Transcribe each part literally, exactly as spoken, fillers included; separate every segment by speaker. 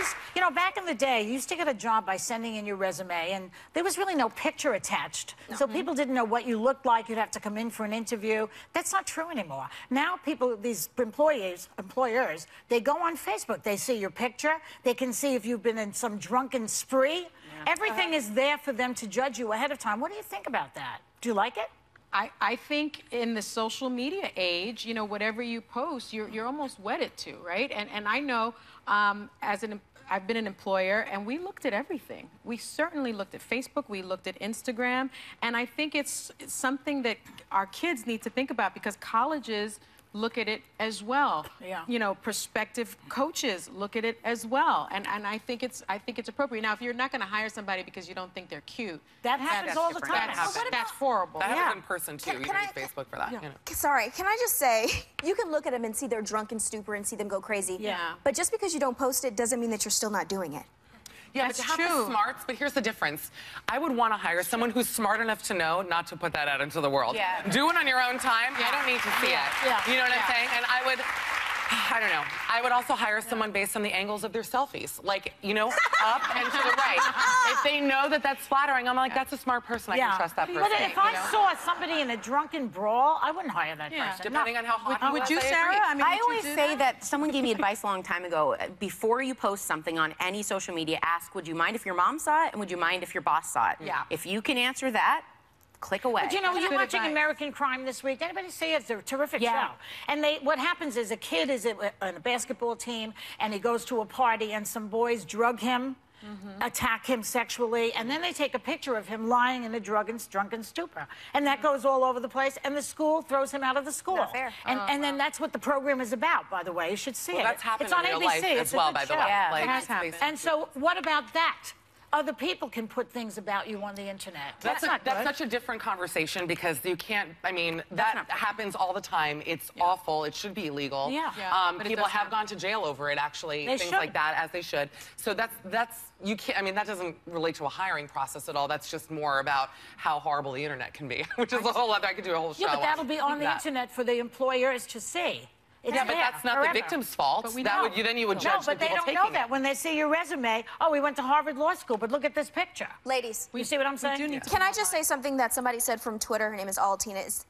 Speaker 1: employees, you know, back in the day, you used to get a job by sending in your resume, and there was really no picture attached. No. So people didn't know what you looked like. You'd have to come in for an interview. That's not true anymore. Now people, these employees, employers, they go on Facebook. They see your picture. They can see if you've been in some drunken spree. Yeah. Everything uh, is there for them to judge you ahead of time. What do you think about that? Do you like it?
Speaker 2: I, I think in the social media age, you know, whatever you post, you're, you're almost wedded to, right? And, and I know um, as an, I've been an employer, and we looked at everything. We certainly looked at Facebook, we looked at Instagram, and I think it's, it's something that our kids need to think about, because colleges look at it as well.
Speaker 1: Yeah.
Speaker 2: You know, prospective coaches look at it as well, and and I think it's I think it's appropriate. Now, if you're not going to hire somebody because you don't think they're cute,
Speaker 1: that happens all the time.
Speaker 2: That happens.
Speaker 3: Well,
Speaker 2: that's horrible.
Speaker 4: That
Speaker 2: yeah.
Speaker 4: happens in person too.
Speaker 3: Can,
Speaker 4: you
Speaker 3: can
Speaker 4: don't
Speaker 3: I,
Speaker 4: use Facebook for that.
Speaker 2: Yeah.
Speaker 4: You know.
Speaker 3: Sorry, can I just say, you can look at them and see their drunken stupor and see them go crazy.
Speaker 2: Yeah.
Speaker 3: But just because you don't post it doesn't mean that you're still not doing it.
Speaker 4: Yeah,
Speaker 2: That's
Speaker 4: but to have
Speaker 2: true.
Speaker 4: the smarts, but here's the difference. I would want to hire someone who's smart enough to know not to put that out into the world.
Speaker 3: Yeah.
Speaker 4: Do it on your own time. Yeah. I don't need to see
Speaker 2: Yeah.
Speaker 4: it.
Speaker 2: Yeah.
Speaker 4: You know what
Speaker 2: Yeah.
Speaker 4: I'm saying? And I would, I don't know. I would also hire someone based on the angles of their selfies. Like, you know, up and to the right. If they know that that's flattering, I'm like, that's a smart person. I
Speaker 1: Yeah.
Speaker 4: can trust that person.
Speaker 1: But if I
Speaker 4: you know?
Speaker 1: saw somebody in a drunken brawl, I wouldn't hire that
Speaker 2: Yeah.
Speaker 1: person.
Speaker 4: Depending
Speaker 1: no.
Speaker 4: on how hot
Speaker 2: Would,
Speaker 4: he
Speaker 2: would
Speaker 4: was,
Speaker 2: you,
Speaker 4: I
Speaker 2: Sarah?
Speaker 4: agree.
Speaker 2: I mean,
Speaker 5: I
Speaker 2: would you
Speaker 5: always
Speaker 2: do
Speaker 5: say
Speaker 2: that?
Speaker 5: that someone gave me advice a long time ago. Before you post something on any social media, ask, would you mind if your mom saw it, and would you mind if your boss saw it?
Speaker 4: Yeah.
Speaker 5: If you can answer that, click away.
Speaker 1: But you know,
Speaker 2: That's
Speaker 1: you're
Speaker 2: good
Speaker 1: watching
Speaker 2: advice.
Speaker 1: American Crime this week. Anybody see it? It's a terrific
Speaker 5: Yeah.
Speaker 1: show. And they, what happens is a kid is in a basketball team, and he goes to a party, and some boys drug him, mm-hmm. attack him sexually, and then they take a picture of him lying in a drug and drunken stupor. And that goes all over the place, and the school throws him out of the school.
Speaker 3: Not fair.
Speaker 1: And,
Speaker 2: Oh,
Speaker 1: and then
Speaker 2: wow.
Speaker 1: that's what the program is about, by the way. You should see
Speaker 4: Well,
Speaker 1: it.
Speaker 4: that's happened
Speaker 1: it's on
Speaker 4: in real
Speaker 1: A B C.
Speaker 4: life
Speaker 1: It's
Speaker 4: as
Speaker 1: a
Speaker 4: well,
Speaker 1: good
Speaker 4: by the
Speaker 1: show.
Speaker 4: way.
Speaker 5: Yeah.
Speaker 4: Like,
Speaker 2: It has
Speaker 4: it's
Speaker 2: happened.
Speaker 4: basically-
Speaker 1: And so what about that? Other people can put things about you on the internet.
Speaker 4: That's,
Speaker 1: That's
Speaker 4: a,
Speaker 1: not
Speaker 4: that's
Speaker 1: good.
Speaker 4: such a different conversation, because you can't, I mean, that
Speaker 5: not-
Speaker 4: happens all the time. It's
Speaker 2: Yeah.
Speaker 4: awful. It should be illegal.
Speaker 1: Yeah.
Speaker 2: Yeah,
Speaker 4: Um,
Speaker 2: but it
Speaker 4: people
Speaker 2: does
Speaker 4: have
Speaker 2: happen.
Speaker 4: gone to jail over it, actually.
Speaker 1: They
Speaker 4: things
Speaker 1: should.
Speaker 4: like that, as they should. So that's, that's, you can't, I mean, that doesn't relate to a hiring process at all. That's just more about how horrible the internet can be, which is a whole other, I could do a whole show
Speaker 1: Yeah, but that'll be on the
Speaker 4: that.
Speaker 1: internet for the employers to see. It's
Speaker 4: Yeah, but
Speaker 1: there
Speaker 4: that's not
Speaker 1: forever.
Speaker 4: the victim's fault.
Speaker 2: But we
Speaker 4: that
Speaker 2: know.
Speaker 4: would, you, then you would
Speaker 1: No,
Speaker 4: judge
Speaker 1: but
Speaker 4: the
Speaker 1: they
Speaker 4: people
Speaker 1: don't
Speaker 4: taking
Speaker 1: know that.
Speaker 4: it.
Speaker 1: When they see your resume, oh, we went to Harvard Law School, but look at this picture.
Speaker 3: Ladies,
Speaker 1: You see what I'm
Speaker 2: We
Speaker 1: saying?
Speaker 2: do need to
Speaker 3: can I just say something that somebody said from Twitter? Her name is Altina. Is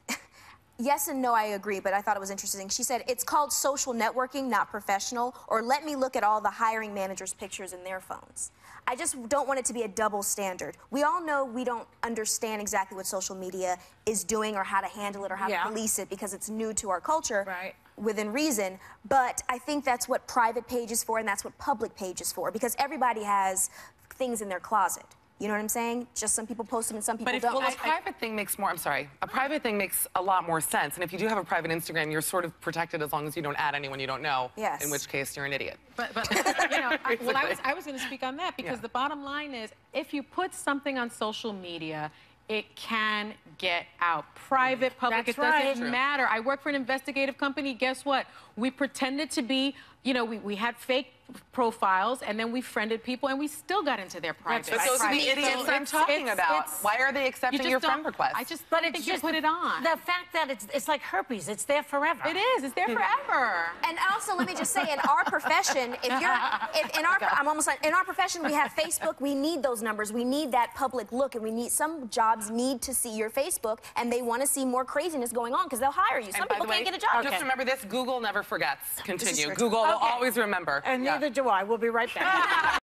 Speaker 3: yes and no, I agree, but I thought it was interesting. She said, it's called social networking, not professional, or let me look at all the hiring managers' pictures in their phones. I just don't want it to be a double standard. We all know we don't understand exactly what social media is doing or how to handle it or how
Speaker 1: Yeah.
Speaker 3: to police it because it's new to our culture.
Speaker 1: Right.
Speaker 3: Within reason, but I think that's what private page is for and that's what public page is for, because everybody has things in their closet. You know what I'm saying? Just some people post them and some people
Speaker 4: But if,
Speaker 3: don't.
Speaker 4: well, a private thing makes more, I'm sorry, a private thing makes a lot more sense. And if you do have a private Instagram, you're sort of protected as long as you don't add anyone you don't know.
Speaker 3: Yes.
Speaker 4: In which case, you're an idiot.
Speaker 2: But, but you know, I, well, I was, I was going to speak on that, because
Speaker 4: Yeah.
Speaker 2: the bottom line is, if you put something on social media, it can get out. Private, public,
Speaker 1: That's
Speaker 2: it doesn't
Speaker 1: right.
Speaker 4: True.
Speaker 2: matter. I work for an investigative company. Guess what? We pretended to be, you know, we, we had fake profiles, and then we friended people, and we still got into their private.
Speaker 4: But those are the
Speaker 2: private.
Speaker 4: idiots
Speaker 2: So
Speaker 4: that I'm
Speaker 2: it's-
Speaker 4: talking
Speaker 2: it's-
Speaker 4: about.
Speaker 2: it's-
Speaker 4: Why are they
Speaker 2: you
Speaker 4: accepting
Speaker 2: just
Speaker 4: your
Speaker 2: don't-
Speaker 4: friend requests?
Speaker 2: I just
Speaker 1: But
Speaker 2: don't
Speaker 1: it's
Speaker 2: think you
Speaker 1: just
Speaker 2: put it on.
Speaker 1: The fact that it's, it's like herpes. It's there forever.
Speaker 2: It is. It's there forever.
Speaker 3: And also, let me just say, in our profession, if you're, if in our, I'm almost like, in our profession, we have Facebook. We need those numbers. We need that public look, and we need, some jobs need to see your Facebook, and they want to see more craziness going on because they'll hire you. Some
Speaker 4: And by
Speaker 3: people
Speaker 4: the way,
Speaker 3: can't get a job.
Speaker 4: just
Speaker 1: Okay.
Speaker 4: remember this: Google never forgets. Continue.
Speaker 3: true.
Speaker 4: Google will
Speaker 1: Okay.
Speaker 4: always remember.
Speaker 1: And
Speaker 4: Yeah.
Speaker 1: neither do I. We'll be right back.